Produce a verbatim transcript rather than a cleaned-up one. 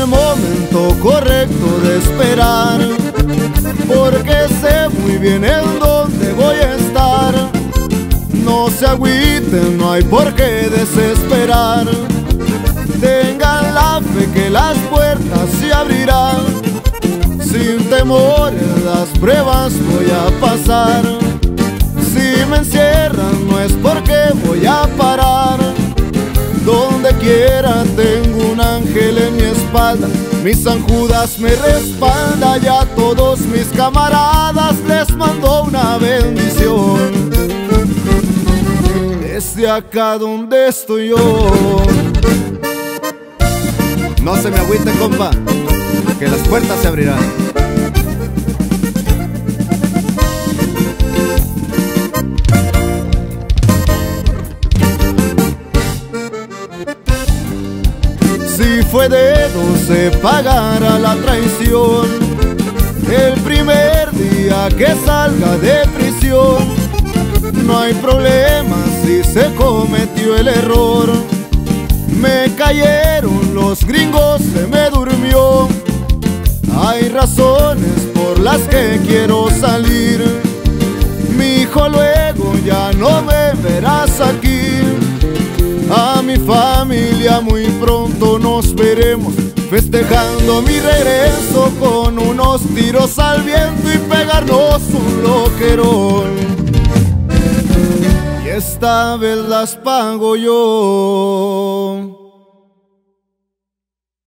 el momento correcto de esperar, porque sé muy bien en dónde voy a estar. No se agüiten, no hay por qué desesperar. Tengan la fe que las puertas se abrirán. Sin temores las pruebas voy a pasar. Si me encierran no es porque voy a parar. Donde quiera tengo un ángel en mi espalda. Mi San Judas me respalda y a todos mis camaradas les mando una bendición. Desde acá donde estoy yo. No se me agüite, compa, que las puertas se abrirán. Si fue dedo se pagará la traición el primer día que salga de prisión. No hay problema si se cometió el error. Me cayeron los gringos, se me durmió. Hay razones por las que quiero salir. Mi hijo, luego ya no me verás aquí. A mi familia muy pronto nos veremos, festejando mi regreso con unos tiros al viento y pegarnos un loquerón. Y esta vez las pago yo.